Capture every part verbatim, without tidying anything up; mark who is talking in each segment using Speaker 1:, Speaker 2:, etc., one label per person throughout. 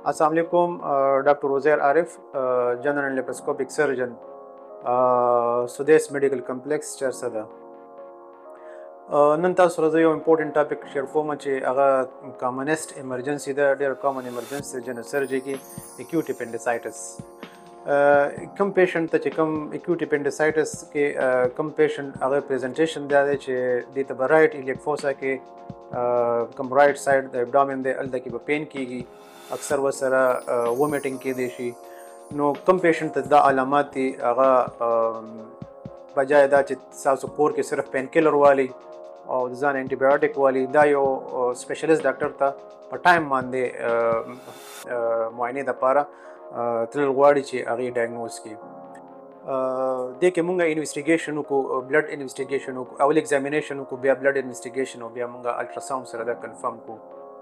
Speaker 1: السلام علیکم. ډاکټر عزیر عارف جنرل لیپرسکوپک سرجن سدیس میډیکل کمپلیکس چیرته ده. نن تاسو سره زه یو امپورټنټ ټاپک شیر کوم چې هغه کامنست ایمرجنسي ده، ډېر کامن ایمرجنسي جنرل سرجري کې اکیوټ اپینډیسایټس. کم پیشنټ ته چې کم اکیوټ اپینډیسایټس کې کم پیشنټ هغه پریزنټیشن دا دی چې دې ته به رایټ ایلیک فوسا کې کم رایټ سایډ د ابډامن دی هلته کې به پین کېږي، اکثر ورسره وومیټنګ کېدی شي. نو کم پیشنټ ته دا علامات دي هغه بجای دا چې تاسو کور کې صرف پین کیلر والی او د ځان انټي بایوټیک والی، دا یو سپیشلیست ډاکټر ته په ټایم باندې معاینې دپاره تلل غواړي چې هغې ډایګنوز کړي. دې کې مونږ انویسټیګیشن وکړو، بلډ انویسټیګیشن وکړو، اول ایگزامینیشن وکړو، بیا بلډ انویسټیګیشن او بیا مونږ الټراساؤنډ سره دا کنفرم کړو.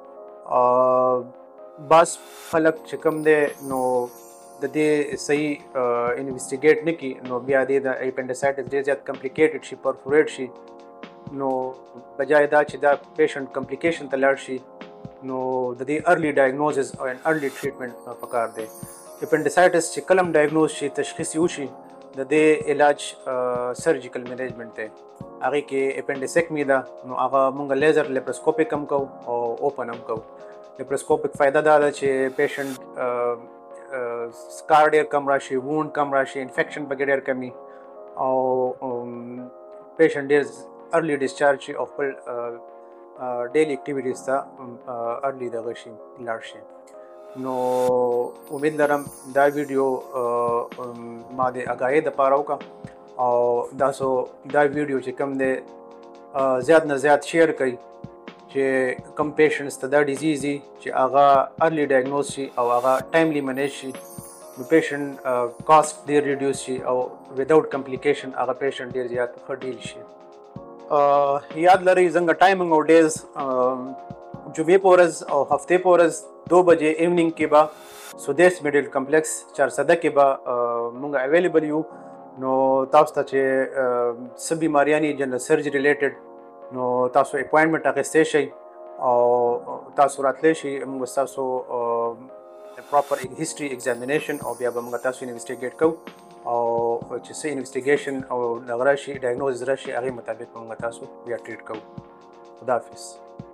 Speaker 1: بعض خلک چې کوم دی نو د دې صحیح انویسټیګیټ نه کړي نو بیا دې د اپینډیسایټس ډېر زیات کمپلیکیټډ شي، پرفوریټ شي. نو بجای دا چې دا پیشنټ کمپلیکیشن ته لاړ شي نو د دې ارلی ډایګنوزز او ارلی ټریټمنټ پکار دی. اپینډیسایټس چې کله هم ډایګنوز شي، تشخیص یې وشي، د دې علاج سرجیکل مینجمنټ دی. هغې کې اپینډیسیکمي ده نو هغه مونږ لیزر لیپرسکوپک هم کوو او اوپن هم کوو. لیپرسکوپک فایده دا ده چې پیشنټ سکار ډېر کم راشي، وونډ کم راشي، انفیکشن پکې ډېر کمی او پیشنټ ډېر ارلی ډسچارج شي او خپل ډیلی اکټیویټیز ته ارلی دغه شي لاړ شي. نو امید لرم دا ویډیو ما د اگاهی دپاره وکړه او تاسو دا ویډیو چې کوم دی زیات نه زیات شیر کړئ چې کم پیشنټس ته دا ډیزیز دي چې هغه ارلی ډایګنوز شي او هغه ټایملی منیج شي. نو پیشنټ کاسټ ډېر ریډیوس شي او وداؤټ کمپلیکیشن هغه پیشنټ ډېر زیات ښه ډیل شي. یاد لرئ زنګ ټایمنګ او ډیز جمعې په ورځ او هفتې په ورځ دو بجې ایوننګ کې به سدیس میډیکل کمپلیکس چارسده کې به مونږ اویلیبل یو. نو تاسو ته چې څه بیماریانې جنرل سرجري ریلیټډ نو تاسو اپوینټمنټ اخیستی شئ او تاسو راتلی شئ. موږ ستاسو پراپر هسټري ایگزامینیشن او بیا به موږ تاسو انویسټیګیټ کوو او چې څه انویسټیګیشن او دغه راشي ډایګنوز راشي هغې مطابق به موږ تاسو بیا ټریټ کوو. خدا حافظ.